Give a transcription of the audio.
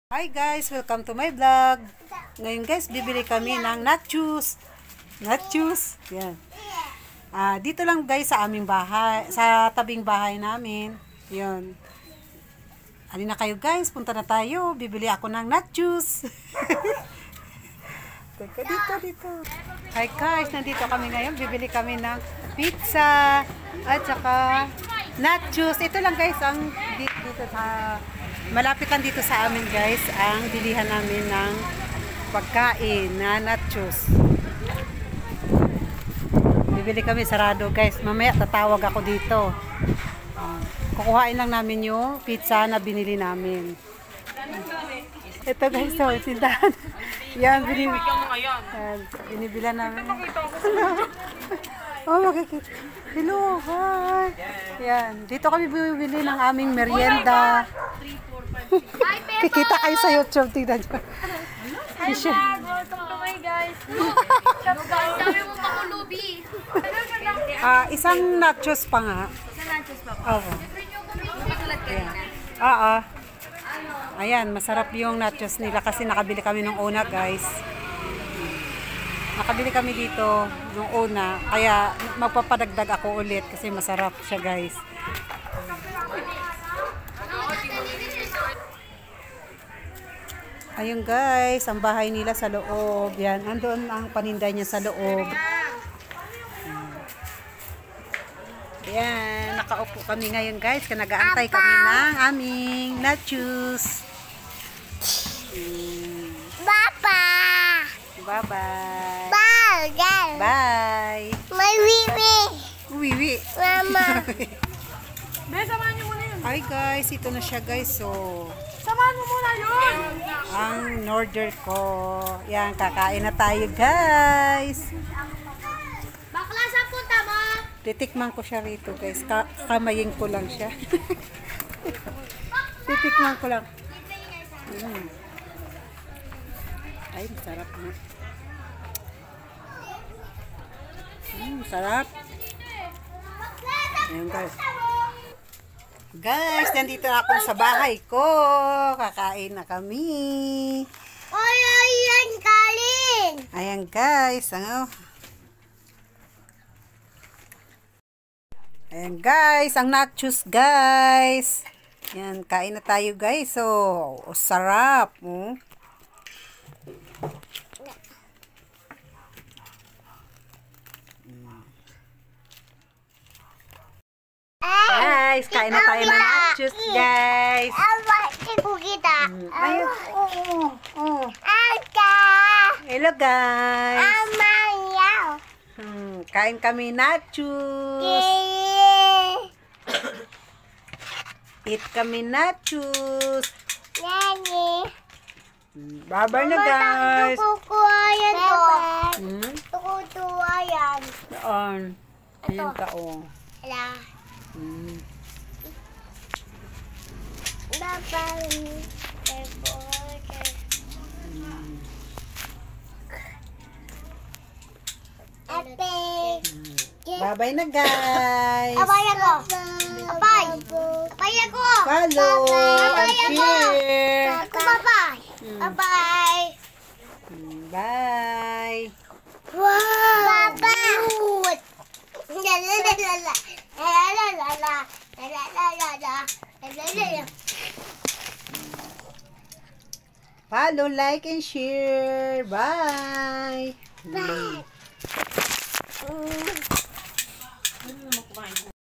Hi guys, welcome to my vlog. Ngayon guys, bibili kami ng nachos. Nachos. Yan. Dito lang guys sa aming bahay, sa tabing bahay namin. 'Yon. Halina kayo guys, punta na tayo. Bibili ako ng nachos. Teka, dito. Hi guys, nandito kami ngayon. Bibili kami ng pizza at saka nachos. Ito lang guys ang dito sa malapit lang dito sa amin guys ang bilihan namin ng pagkain na nachos. Bibili kami, sarado guys. Mamaya tatawag ako dito. Kukuhain lang namin yung pizza na binili namin. Ito guys, so tindahan. Yan, binibilan namin. Oh, makikita. Hello, hi. Yan, dito kami bibili ng aming merienda. Kikita kayo sa YouTube, tignan nyo. Hi vlog! Welcome to my guys! Sabi mo pakulubi! Isang nachos pa nga. Isang nachos pa po? Oo. Matulad ka rin. Oo. Ayan, masarap yung nachos nila kasi nakabili kami nung una guys. Nakabili kami dito nung una. Kaya magpapadagdag ako ulit kasi masarap siya guys. Ayun guys, ang bahay nila sa loob. Yan, andun ang paninda niya sa loob. Yan, nakaupo kami ngayon guys. Nag-aantay kami ng aming nachos. Papa! Bye-bye. Bye! Bye. May wiwi! Wiwi. Mama! Be, samahan niyo muna yun. Hi guys, ito na siya guys. So, Samahan mo muna yun! ang order ko. Yan, kakain na tayo guys. Bakla, saan punta mo? Titikman ko siya rito guys. Kamayin ko lang siya. Titikman ko lang. Ay, masarap na. Sarap. Ayan guys. Guys, nandito na ako sa bahay ko. Kakain na kami. Yan, Kalin! Ayan guys. Ayan guys, ang nachos guys. Ayan, kain na tayo guys. So, sarap. Guys, kain na tayo ng nachos guys. Tingko kita. Ayun. Ata! Hello guys. Amayaw! Kain kami nachos. Eat kami nachos. Nani! Bye-bye na guys. Tukukuha yan to. Tukukuha yan. Doon. Ayan ka oh. Ala. Bye-bye na guys. Abay ako. Abay. Abay ako. Follow and share. Abay. Abay. Bye. Wow. Baba. La la la la la. La la la la. La la la la la. La la la la. Follow, like, and share. Bye. Bye.